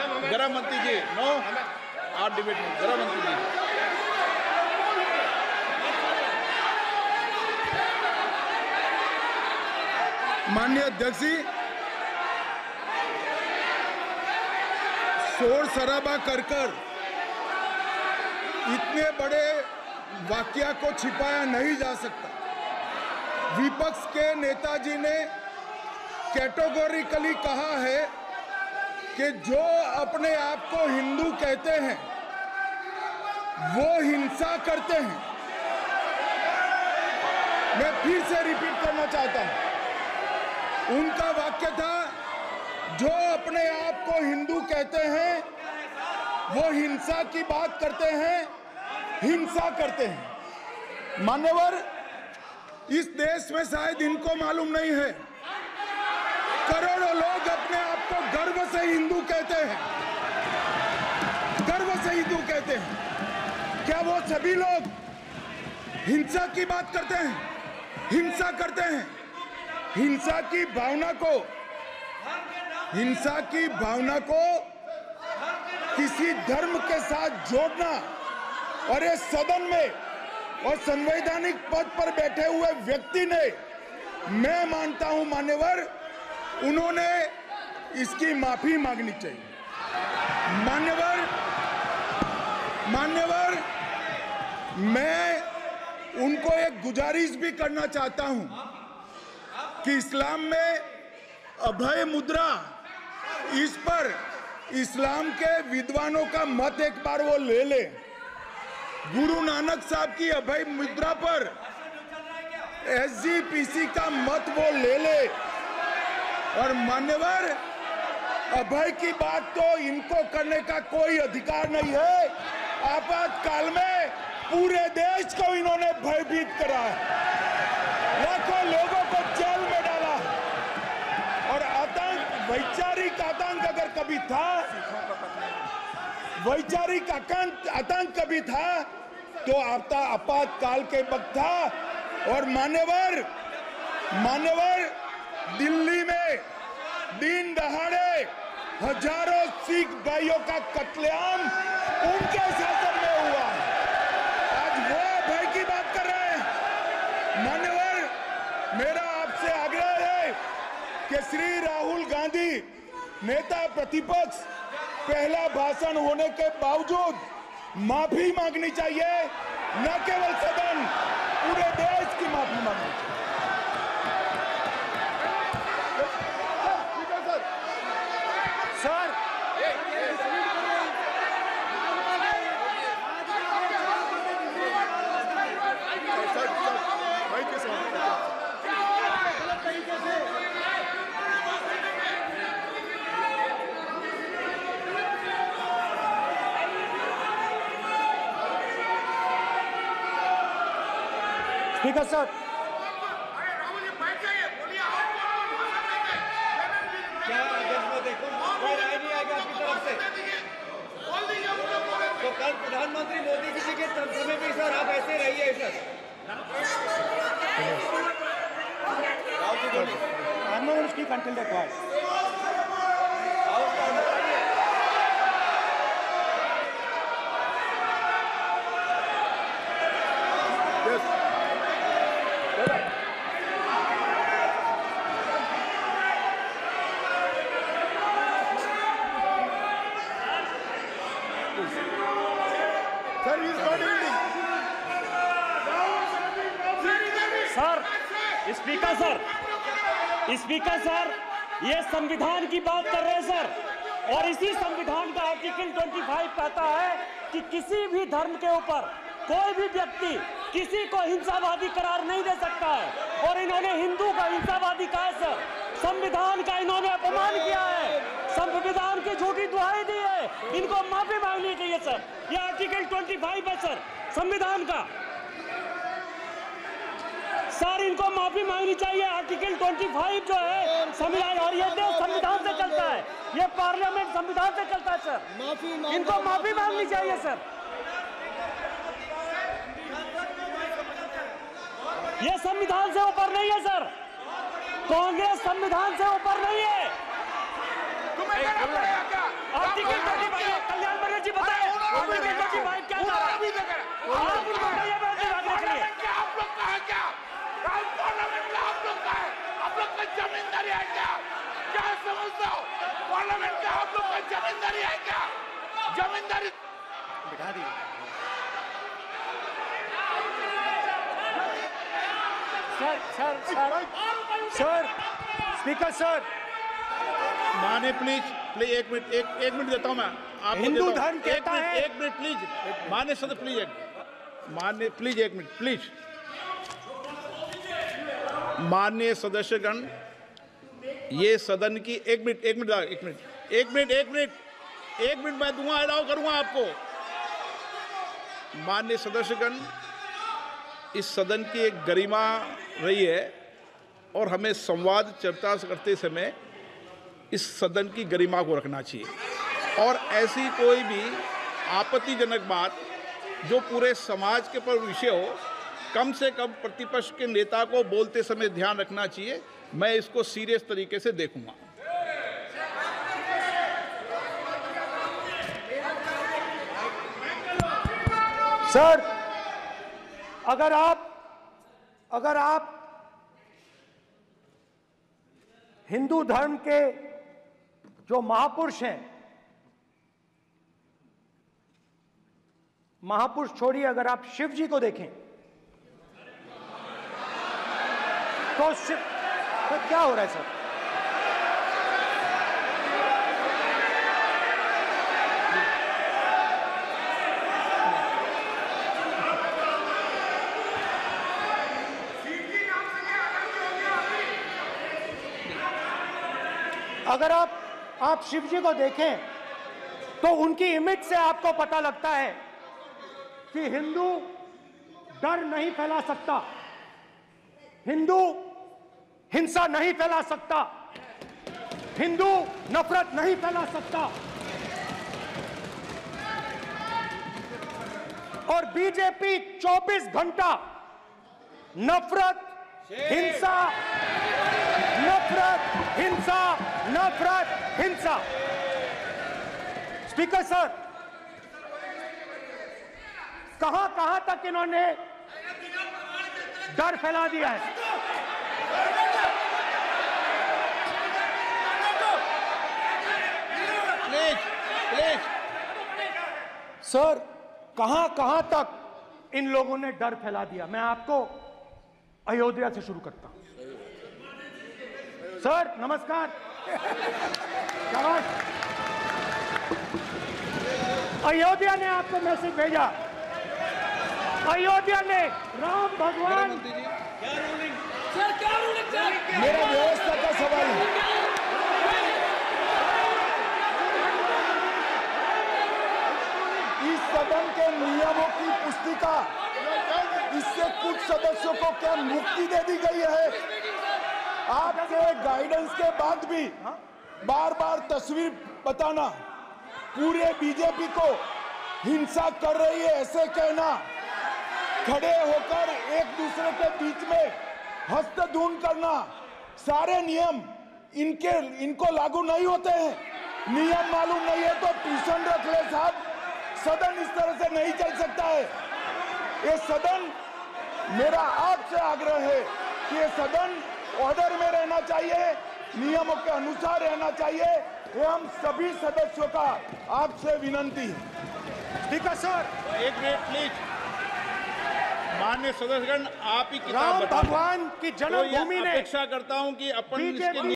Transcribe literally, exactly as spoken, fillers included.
गृह मंत्री जी, no are debate में गृह मंत्री जी। माननीय अध्यक्ष जी, शोर शराबा कर कर इतने बड़े वाकया को छिपाया नहीं जा सकता। विपक्ष के नेताजी ने कैटेगोरिकली कहा है कि जो अपने आप को हिंदू कहते हैं वो हिंसा करते हैं। मैं फिर से रिपीट करना चाहता हूं, उनका वाक्य था जो अपने आप को हिंदू कहते हैं वो हिंसा की बात करते हैं, हिंसा करते हैं। मान्यवर, इस देश में शायद इनको मालूम नहीं है, करोड़ों लोग अपने आप को गर्व से हिंदू कहते हैं, गर्व से हिंदू कहते हैं। क्या वो सभी लोग हिंसा की बात करते हैं, हिंसा करते हैं? हिंसा की भावना को हिंसा की भावना को किसी धर्म के साथ जोड़ना और इस सदन में और संवैधानिक पद पर बैठे हुए व्यक्ति ने, मैं मानता हूं मान्यवर, उन्होंने इसकी माफी मांगनी चाहिए। मान्यवर मान्यवर मैं उनको एक गुजारिश भी करना चाहता हूं कि इस्लाम में अभय मुद्रा, इस पर इस्लाम के विद्वानों का मत एक बार वो ले ले। गुरु नानक साहब की अभय मुद्रा पर एसजीपीसी का मत वो ले ले। और मान्यवर, अभय की बात तो इनको करने का कोई अधिकार नहीं है। आपातकाल में पूरे देश को इन्होंने भयभीत करा है, लाखों लोगों को जेल में डाला और आतंक, वैचारिक आतंक अगर कभी था, वैचारिक आतंक आतंक कभी था तो आता आपातकाल के वक्त था। और मान्यवर मान्यवर दिल्ली में दिन दहाड़े हजारों सिख भाइयों का कत्लेआम उनके शासन में हुआ। आज वो भय की बात कर रहे हैं। मान्यवर, मेरा आपसे आग्रह है कि श्री राहुल गांधी, नेता प्रतिपक्ष, पहला भाषण होने के बावजूद माफी मांगनी चाहिए, न केवल सदन, पूरे देश की माफी मांगनी चाहिए। सर, स्पीकर सर, क्या देखो कोई राय नहीं आएगा आपकी तरफ से? तो कल प्रधानमंत्री मोदी जी के समय भी सर आप ऐसे रहिए sir. I'm not going to speak until they're quiet. Sir, speaker sir, speaker sir, ये संविधान की बात कर रहे हैं सर, और इसी संविधान का आर्टिकल पच्चीस कहता है कि किसी भी धर्म के ऊपर कोई भी व्यक्ति किसी को हिंसावादी करार नहीं दे सकता है। और इन्होंने हिंदू को हिंसावादी कहा है सर, संविधान का इन्होंने अपमान किया है, संविधान की झूठी दुहाई दी है, इनको माफी मांगनी चाहिए सर। ये आर्टिकल पच्चीस है सर संविधान का, सर इनको माफी मांगनी चाहिए। आर्टिकल पच्चीस जो है संविधान, और ये देश संविधान से चलता है, ये पार्लियामेंट संविधान से चलता है सर, इनको माफी मांगनी चाहिए सर। ये संविधान से ऊपर नहीं है सर, कांग्रेस संविधान से ऊपर नहीं है। आर्टिकल पार्लियामेंट का आप लोग का जमींदारी है क्या? जमींदारी बिठा दी। Sir sir sir sir speaker sir, माने प्लीज प्लीज एक मिनट एक एक मिनट देता हूं मैं आपको। हिंदू देता हूं। धर्म कहता एक मिनट, है- एक मिनट प्लीज माने सदस्य प्लीज एक मान्य प्लीज एक मिनट प्लीज माननीय सदस्यगण, ये सदन की एक मिनट एक मिनट एक मिनट एक मिनट एक मिनट एक मिनट मैं दूंगा, अलाउ करूंगा आपको। माननीय सदस्यगण, इस सदन की एक गरिमा रही है और हमें संवाद चर्चा करते समय इस सदन की गरिमा को रखना चाहिए और ऐसी कोई भी आपत्तिजनक बात जो पूरे समाज के पर विषय हो, कम से कम प्रतिपक्ष के नेता को बोलते समय ध्यान रखना चाहिए। मैं इसको सीरियस तरीके से देखूंगा। सर, अगर आप अगर आप हिंदू धर्म के जो महापुरुष हैं, महापुरुष छोड़िए, अगर आप शिव जी को देखें तो शिव तो क्या हो रहा है सर? अगर आप आप शिव जी को देखें तो उनकी इमेज से आपको पता लगता है कि हिंदू डर नहीं फैला सकता, हिंदू हिंसा नहीं फैला सकता, हिंदू नफरत नहीं फैला सकता। और बीजेपी चौबीस घंटा नफरत, हिंसा, नफरत, हिंसा, नफरत, हिंसा। स्पीकर सर, कहां कहां तक इन्होंने डर फैला दिया है? प्लीज प्लीज सर, कहां कहां तक इन लोगों ने डर फैला दिया? मैं आपको अयोध्या से शुरू करता हूं। सर नमस्कार। शाबाश। अयोध्या ने आपको मैसेज भेजा। अयोध्या ने राम भगवान, मेरा व्यवस्था का सवाल है। इस सदन के नियमों की पुस्तिका, इससे कुछ सदस्यों को क्या मुक्ति दे दी गई है? आपके गाइडेंस के बाद भी बार बार तस्वीर बताना, पूरे बीजेपी को हिंसा कर रही है ऐसे कहना, खड़े होकर एक दूसरे के बीच में हस्तधून करना, सारे नियम इनके इनको लागू नहीं होते हैं। नियम मालूम नहीं है तो ट्यूशन रख ले साहब। सदन इस तरह से नहीं चल सकता है। ये सदन, मेरा आपसे आग्रह है कि ये सदन ऑर्डर में रहना चाहिए, नियमों के अनुसार रहना चाहिए। ये हम सभी सदस्यों का आपसे विनंती है। स्पीकर सर, एक मिनट प्लीज। माननीय सदस्यगण, आप ही किताब राम बता दें। भगवान की तो ये जन्मभूमि ने अपेक्षा करता हूं कि अपन बीजेपी इसके